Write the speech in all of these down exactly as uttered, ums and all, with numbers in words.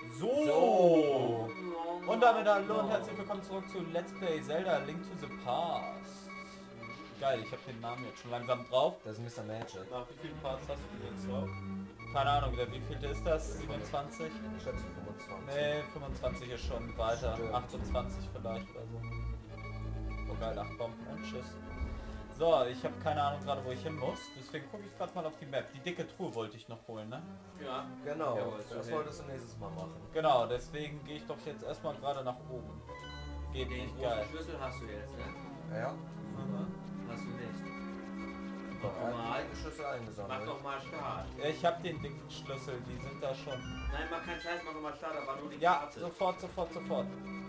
So. So. Und damit hallo und herzlich willkommen zurück zu Let's Play Zelda Link to the Past. Geil, ich habe den Namen jetzt schon langsam drauf. Das ist Mister Magic. Nach wie vielen Parts hast du jetzt drauf? Keine Ahnung, der wievielte ist das? siebenundzwanzig? Ich schätze fünfundzwanzig. Nee, fünfundzwanzig ist schon weiter. Stimmt. achtundzwanzig vielleicht oder so. Oh geil, acht Bomben und tschüss. So, ich habe keine Ahnung gerade, wo ich hin muss. Deswegen gucke ich gerade mal auf die Map. Die dicke Truhe wollte ich noch holen, ne? Ja, genau. Jawohl, das so wolltest du nächstes Mal machen. Genau, deswegen gehe ich doch jetzt erstmal gerade nach oben. Geht Den nicht großen geil. Schlüssel hast du jetzt, ne? Ja? Hast du nicht. Doch, er Normal. hat die Schlüssel Mach eingesammelt. doch mal Start. Ich habe den dicken Schlüssel, die sind da schon. Nein, mach keinen Scheiß, mach doch mal Start, aber nur die Ja, Karte. sofort, sofort, sofort.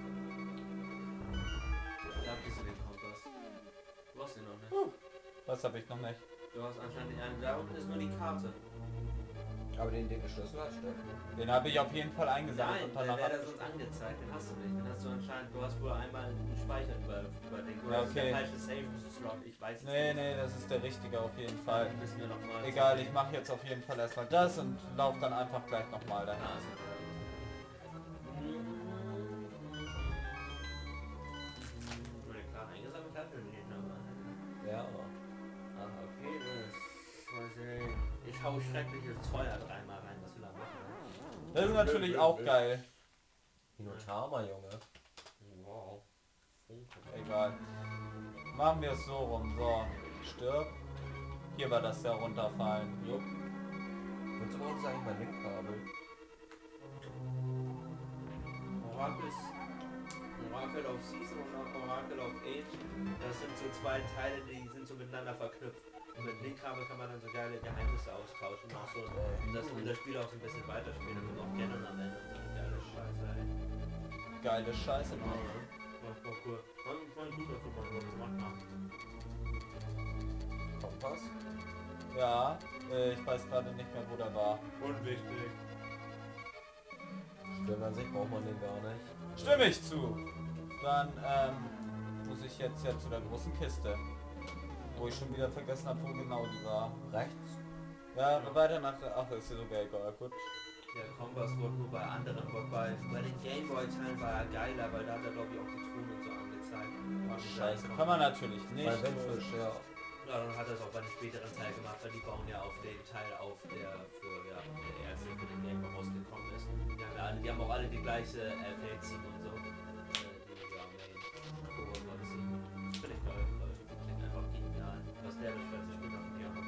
Da bist du den Kompass. Du hast den noch nicht. Das habe ich noch nicht. Du hast anscheinend einen. Da unten ist nur die Karte. Aber den dicken Schlüssel hat Steffen. Den habe ich auf jeden Fall eingesammelt Nein, und der danach wäre da abgespielt. sonst angezeigt. Den hast du nicht. Den hast du anscheinend. Du hast wohl einmal einen Speicher über, überdenkt. Oder Ja, das ist der okay. falsche Save-Slot. Ich weiß es Nee, nicht. nee, das ist der richtige auf jeden Fall. Dann müssen wir noch mal. Egal, ich mache jetzt auf jeden Fall erstmal das und laufe dann einfach gleich nochmal dahin. Ah, ist ja Wurde klar eingesammelt hat oder nicht? Aber- Ja. Ah, okay, das weiß ich. Ich hau schreckliches Feuer dreimal rein, was wir da machen. Das ist natürlich auch geil. Hinotama, Junge. Wow. Egal. Machen wir es so rum. So, stirb. Hier war das ja runterfallen. Jupp. Willst du bei uns eigentlich mein Linkkabel? Oracle, Oracle of Season und Oracle of Age, das sind so zwei Teile, die sind so miteinander verknüpft. Und mit Linkkabel kann man dann so geile Geheimnisse austauschen. Auch so, und das, und das Spiel auch so ein bisschen weiterspielen. Und auch gerne am Ende und so eine geile Scheiße, ey. Geile Scheiße, Mann. Das war cool. Man, man gut, dass man was gemacht haben. Kompass? Ja, äh, ich weiß gerade nicht mehr, wo der war. Unwichtig. Stimmt, an sich braucht man den gar nicht. Stimme ich zu. Dann ähm, muss ich jetzt ja zu der großen Kiste. Wo ich schon wieder vergessen habe, wo genau die war. Rechts? Ja, weiter nach... Ach, ist ja sogar egal, gut. Der Kompass wurde nur bei anderen, wurde bei, bei den Gameboy-Teilen war er geiler, weil da hat er glaube ich auch die Truhen und so angezeigt. Ach, scheiße, kann man natürlich nicht. Bei Windfisch, ja. Ja, dann hat er es auch bei den späteren Teil gemacht, weil die bauen ja auf den Teil auf, der für ja, der erste für den Gameboy rausgekommen ist. Die haben, ja alle, die haben auch alle die gleiche äh, Feldzieher und so. Äh, die ja, Main Core-Magazin. Finde ich geil, weil die klingt einfach genial. Was der beschwert sich gut auf dem Piano.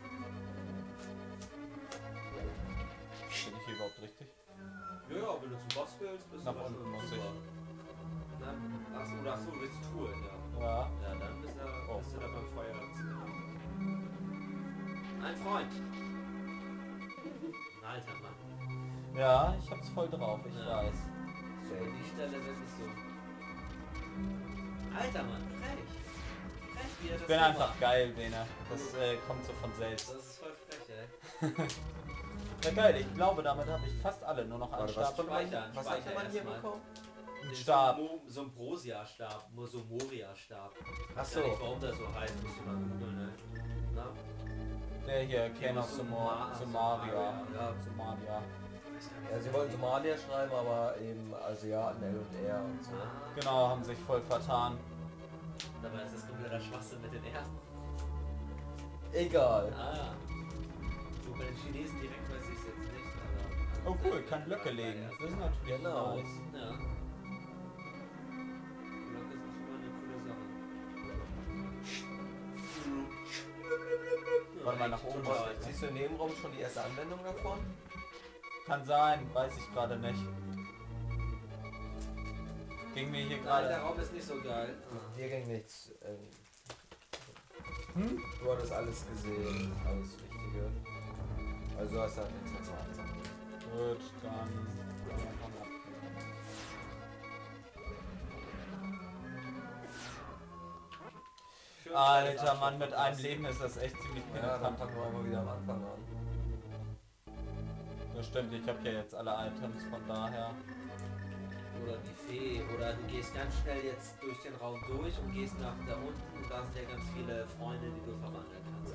Bin ich hier überhaupt richtig? Ja, ja, wenn du zum Boss willst, bist Nach du unten muss ich. Na, achso, oder achso, willst du Truhe, ja. Ja. Ja, dann bist du, Oh. bist du da beim Feuer. Ein Freund. Ein alter Mann. Ja, ich hab's voll drauf, ich Ja. weiß. So, die Stelle wird nicht so. Alter Mann, frech. Frech, wie er das Ich bin so einfach macht. geil, Bene. Das äh, kommt so von selbst. Das ist voll frech, ey. Ja geil, ich glaube damit habe ich fast alle nur noch einen Warte, was Stab. konnte man, Speichern, was speichern hätte man hier erstmal. bekommen? Ein Stab. So ein, Mo so ein Brosia-Stab, nur so Moria-Stab. Ach Ich weiß nicht, so. warum das so heißt, musst du mal googeln, ne? Na? Der hier, Keno Sumar- Sumaria. Ja. Sumaria. Ja, sie wollten Somalia schreiben, aber eben Asiaten, L und R und so. Ah, Genau, haben sich voll vertan. dabei ist das kompletter Schwachsinn mit den R. Egal. Ah. So bei den Chinesen direkt weiß ich es jetzt nicht, aber... Oh cool, kann Blöcke legen. Das ist natürlich Genau. nice. Ja. Blöcke sind schon mal eine coole Sache. Warte mal, nach oben. Total. Siehst du im Nebenraum schon die erste Anwendung davon? Kann sein, weiß ich gerade nicht. Ging mir hier Nein, der gerade... Raum ist nicht so geil. Hier ging nichts. Ähm, Hm? du hattest alles gesehen, alles Wichtige. Also du hast da nichts mehr zu sagen. Gut, dann... Schön, Alter alles Mann, mit einem abschließen. Leben ist das echt ziemlich Ja, dann penetrant. fangen wir einfach wieder am Anfang an. Das stimmt, ich habe ja jetzt alle Items, von daher... Oder die Fee. Oder du gehst ganz schnell jetzt durch den Raum durch und gehst nach da unten und da sind ja ganz viele Freunde, die du verwandeln kannst.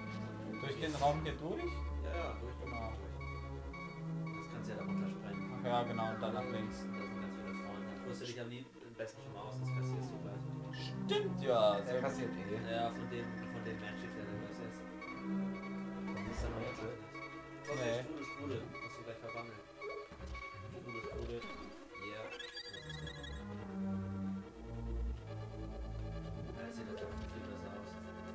Durch den Raum hier durch? Ja, ja, durch, durch, Genau. durch. Das kannst du ja da runtersprengen. Ach ja, Ja, genau, und dann nach links. Da sind ganz viele Frauen. Da rüste dich am liebsten am besten schon mal aus, das kassierst du gleich. Stimmt ja. Der kassiert eh. Ja, von dem, von dem Magic, der du das jetzt. Das ist dann Magic. Okay, Nee. Sprudel, Sprudel. Hast du gleich verwandelt. Sprudel, Sprudel. Ja. Ja, das sieht natürlich viel besser aus.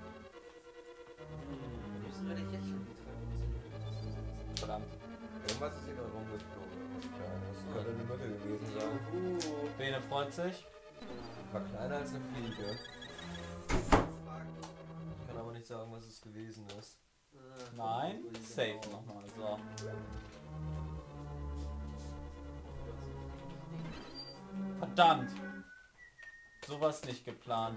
Hm, müssen wir dich jetzt schon die Treppe? Verdammt. Irgendwas ist hier gerade rumgeflogen. Das könnte eine Mücke gewesen sein. Uh, Bene freut sich. War kleiner als eine Fliege. Ich kann aber nicht sagen, was es gewesen ist. Nein. Safe nochmal. So. Verdammt. Sowas nicht geplant.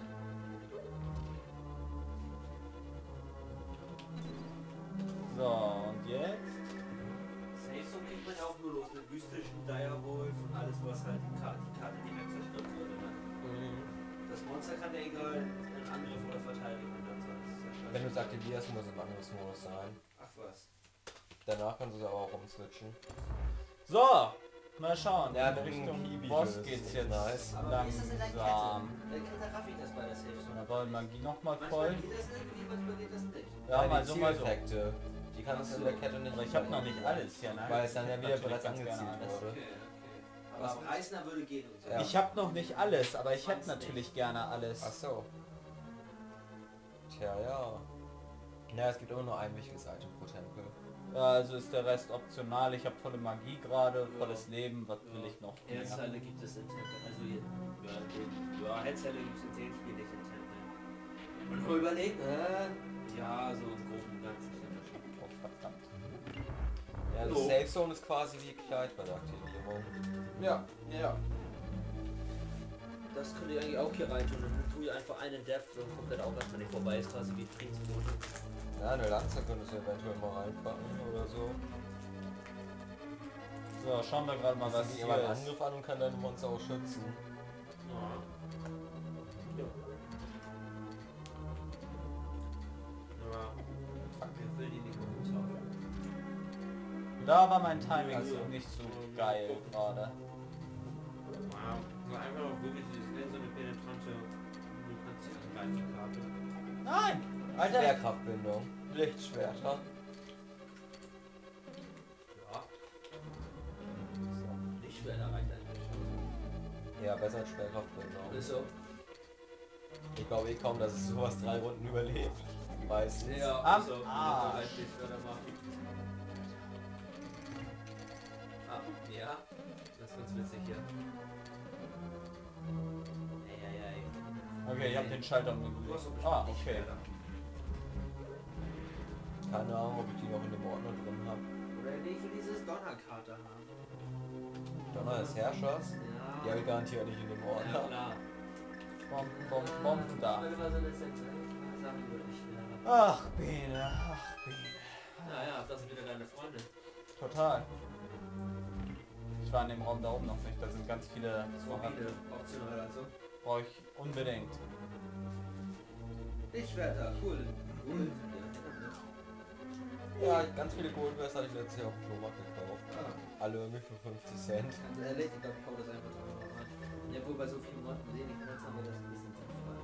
So, und jetzt? Safe Zone kriegt man ja auch nur los mit mystischen Direwolf und alles, was halt die Karte, die Karte direkt zerstört wurde. Ne? Das Monster kann ja egal in Angriff oder Verteidigung dann sein. Das ist ja scheiße. Wenn du es aktivierst, muss es im Angriffsmodus sein. Ach was. Danach kannst du es aber auch umswitchen. So. Mal schauen. Ja, in mit Richtung dem Kiwi, Boss das geht's ist jetzt nice. Aber wie ist das in der Kette? langsam. In der Kette raff ich das bei der Safe Zone. Da war Magie nochmal Manchmal voll. geht das irgendwie, manchmal geht das nicht. Ja, die mal so, mal so. Zieleffekte, die kannst du in der Kette nicht. Aber ich habe noch nicht alles hier, ne? Weil es dann ja wieder Natürlich bereits ganz gerne angezielt alles. wurde. Okay, okay. Aber das Preisner würde gehen und so. Ja. Ich habe noch nicht alles, aber ich hätte natürlich gerne alles. Ach so. Tja, ja. Ja, es gibt immer nur ein wichtiges Item pro Tempel. Ja, also ist der Rest optional. Ich habe volle Magie gerade, volles Leben. Was will ich noch? mehr? Herzteile gibt es in Tempel. Also hier, ja, den, ja Herzteile gibt es in dem Spiel nicht in Tempel. Und mal überlegt, äh, ja, so im Groben und Ganzen stimmt das schon. Oh, verdammt. Ja, die So. Safe Zone ist quasi wie Kleid bei der Aktivierung. Ja, ja. Das könnt ihr eigentlich auch hier rein tun. Dann tue ich einfach einen Depth und komplett auch, dass man nicht vorbei ist, quasi wie Friedensbote. Ja, eine Lanze könntest du eventuell mal reinpacken oder so. So, schauen wir gerade mal, Das was ist hier immer ein ist. Angriff an und kann deine Monster auch schützen. Ja. Ja. Fuck, wer will die nicht mehr umtauschen? Da war mein Timing Also, so nicht so geil gerade. Wow. So einfach auch wirklich dieses Nennen, so eine penetrante, du kannst die angreifen Karte. Nein! Alter! Schwerkraftbindung. Lichtschwerter. Ja. Nicht schwer, da reicht eigentlich schon. Ja, besser als Schwerkraftbindung. Ist so. Ich glaube eh kaum, dass es sowas drei Runden überlebt. Meistens. Ja, Am ist so. Arsch. Nicht schwer machen. Ah, ja. Das ist ganz witzig hier. Ey, ey, ey. Okay, ich habe den Schalter Du umgelegt. hast doch bestimmt Ah, nicht okay. schwer. Keine Ahnung, ob ich die noch in dem Ordner drin habe. Oder nee, ich will dieses Donnerkarte haben. Donner des Herrschers? Ja. Die habe ich garantiert nicht in dem Ja, Ordner. klar. Bom, bom, bom, da. Ich will immer so eine Sachen würde ich schwer. Ach, Bene, ach, Bene. Naja, das sind wieder deine Freunde. Total. Ich war in dem Raum da oben noch nicht, da sind ganz viele. Mobile, optional also. Brauche ich unbedingt. Lichtschwerter, cool. Cool. Ja, ganz viele Goldbears hatte ich letztes Jahr auf dem Flohmarkt gekauft. Ah, Alle irgendwie für fünfzig Cent. ganz ehrlich, ich glaube, ich hau das einfach drauf rein. Ja, wohl bei so vielen Motten sehe ich Mods haben wir das ein bisschen sinnvoll.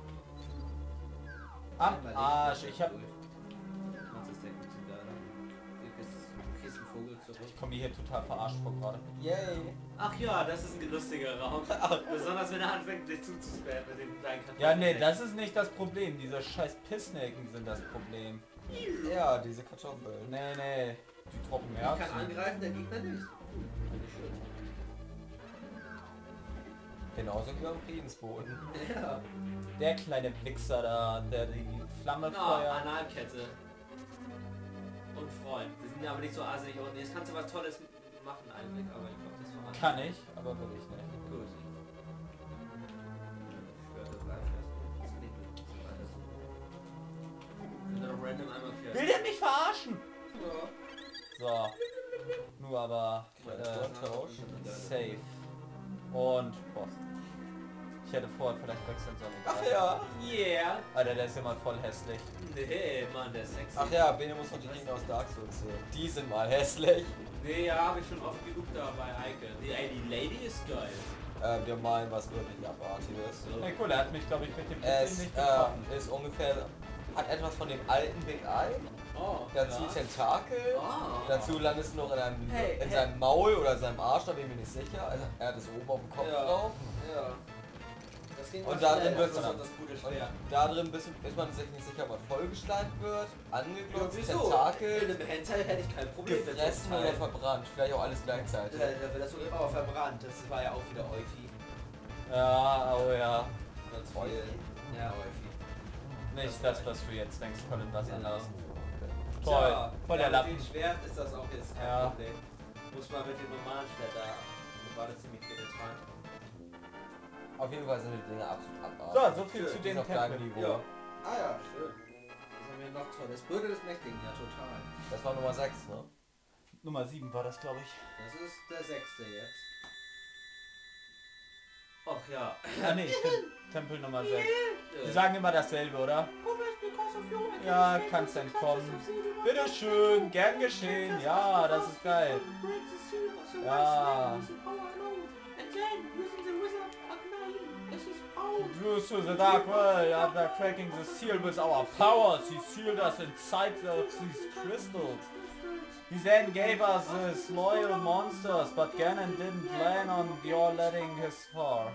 Am Arsch, ich hab. Mods ist der gute Geiler. Du kriegst einen Vogel zurück. Ich komme hier total verarscht vor gerade. Yay! Ach ja, das ist ein lustiger Raum. Besonders wenn er anfängt, sich zuzuspammen mit den kleinen Kartoffeln. Ja, nee, das ist nicht das Problem. Diese scheiß Pissnelken sind das Problem. Ja, diese Kartoffeln. Nee, nee. Die trocken Ich kann Herzen. angreifen, der Gegner nicht. Genauso wie am Friedensboden. Ja. Der kleine Wichser da, der die Flamme Ja, feuert. Analkette. Und Freund. Die sind aber nicht so asig und jetzt kannst du was Tolles machen eigentlich, aber ich glaube, das voran. Kann ich, aber will ich nicht. Gut. Schwerte bleibt erst. Das klingt gut. Weiter so. Und dann random einmal quer. Will der mich verarschen? Ja. So. Nur aber äh, Tausch. safe. Und Boss. Ich hätte vorher vielleicht wechseln sollen. Ach ja! Yeah. Alter, der ist ja mal voll hässlich. Nee, Mann, der ist sexy. Ach ja, Bene muss noch die Gegner aus Dark Souls sehen. Die sind mal hässlich. Nee, ja, habe ich schon oft genug da bei Eike. Die Lady ist geil. Äh, wir meinen was wirklich Abartiges. So. Hey, cool, er hat mich, glaube ich, mit dem P C Es nicht getroffen. äh, ist ungefähr, hat etwas von dem alten Big Eye, Oh, dazu ja. Tentakel, Ah. dazu landest du noch in, einem, Hey, in hey. seinem Maul oder seinem Arsch, da bin ich mir nicht sicher. Also, er hat es oben auf dem Kopf Ja. drauf. Ja. Das ging Und mal da schnell, drin wird's das dann- ist das gute Und Schwert. da drin bist, ist man sich nicht sicher, ob man vollgeschleimt wird, angeglotzt, In Tentakel, einem Hentai hätte ich kein Problem mit gefressen dem oder Teil. verbrannt. Vielleicht auch alles gleichzeitig. Ja, da wird das wohl aber verbrannt. Das war ja auch wieder Eufi. Ja, oh ja. Ganz Eufi. viel. Ja, Eufi. Nicht das, was du jetzt denkst, Colin, was Genau. anderes. Tja, Toll, voll der ja, Lappen. mit dem Schwert ist das auch jetzt kein Ja. Problem. Muss man mit dem normalen Schwert da. War das ziemlich penetrant. Auf jeden Fall sind die Dinge absolut abartig. So, so viel Schön, zu Ist den auf deinem Tempeln. Niveau. Ja. Ah ja, schön. Was haben wir noch tolles? Bürger des Mächtigen, ja total. Das war Nummer sechs, ne? Nummer sieben war das, glaube ich. Das ist der sechste jetzt. Ach ja. Ah nee, stimmt. Tempel Nummer sechs. Die Äh, sagen immer dasselbe, oder? Ja, kannst entkommen. Bitteschön, gern geschehen. Ja, das ist geil. Ja. Through to the dark world, after cracking the seal with our powers, he sealed us inside the, these crystals. He then gave us these loyal monsters, but Ganon didn't plan on your letting his far.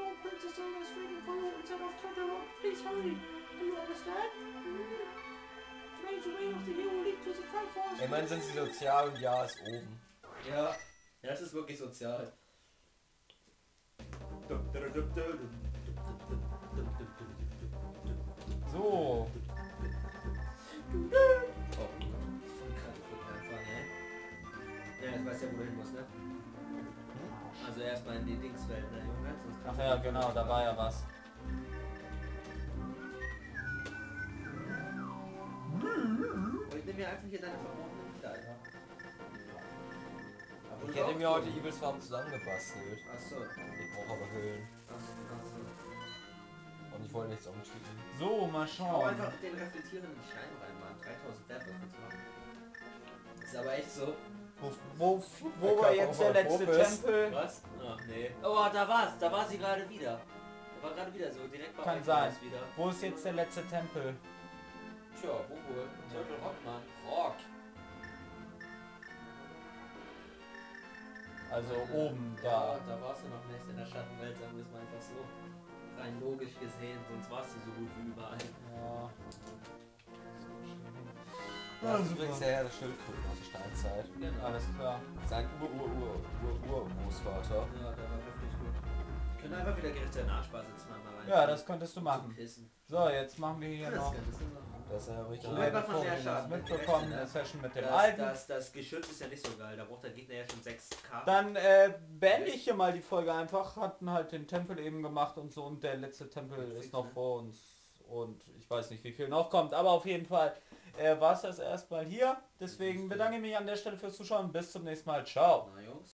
Immerhin sind sie sozial und ja ist oben. Ja, ja, das ist wirklich sozial. So, Oh, kann ich einfach, ne? Ja, jetzt weißt du ja, wo du hin musst, ne? Also erstmal in die Dingswelt, ne, Junge? Sonst ach kannst du ja, nicht genau, da war ja was. Oh, ich nehme mir einfach hier deine verbotenen Kleider. Aber Ich du hätte auch mir so. heute Evils-Farben zusammengebastelt. Achso, Ich brauche aber Höhlen. achso, achso. Und ich wollte nichts umschieben. So, mal Hau schauen. einfach den reflektierenden Schein rein, Mann. dreitausend Wert, was willst du machen? Ist aber echt so. Wo, wo, wo Der war Körper jetzt der voll letzte Profis. Tempel? Was? Ach nee. Oh, da war's. Da war sie gerade wieder. Da war gerade wieder so. Direkt bei Kann euch sein. war es wieder. Wo ist jetzt der letzte Tempel? Tja, wo wohl? Turtle Rock, Mann. Rock. Also oben, Ja, da. da warst du noch nicht in der Schattenwelt, sagen wir es mal einfach so. Rein logisch gesehen, sonst warst du so gut wie überall. Ja. Das ist übrigens der Herr der Schildkröten aus der Steinzeit. Genau. Alles klar. Sein Ur-Ur-Ur-Ur-Ur-Großvater. Ja, der war richtig gut. Wir können einfach wieder Gerichte in Arschbar sitzen, mal rein. Ja, das könntest du Zum machen. Pissen. So, jetzt machen wir hier Das noch könntest du machen. Das ist ja richtig. Ja. eine einfach von der das Schaden, mitbekommen, die eine Rechte, ne? Session mit dem Das, alten. das, das Geschütz ist ja nicht so geil, da braucht der Gegner ja schon sechs K. Dann äh, beende ich hier mal die Folge einfach. Hatten halt den Tempel eben gemacht und so, und der letzte Tempel ist noch vor uns. Und ich weiß nicht, wie viel noch kommt, aber auf jeden Fall äh, war es das erstmal hier. Deswegen bedanke ich mich an der Stelle fürs Zuschauen. Bis zum nächsten Mal. Ciao. Na Jungs.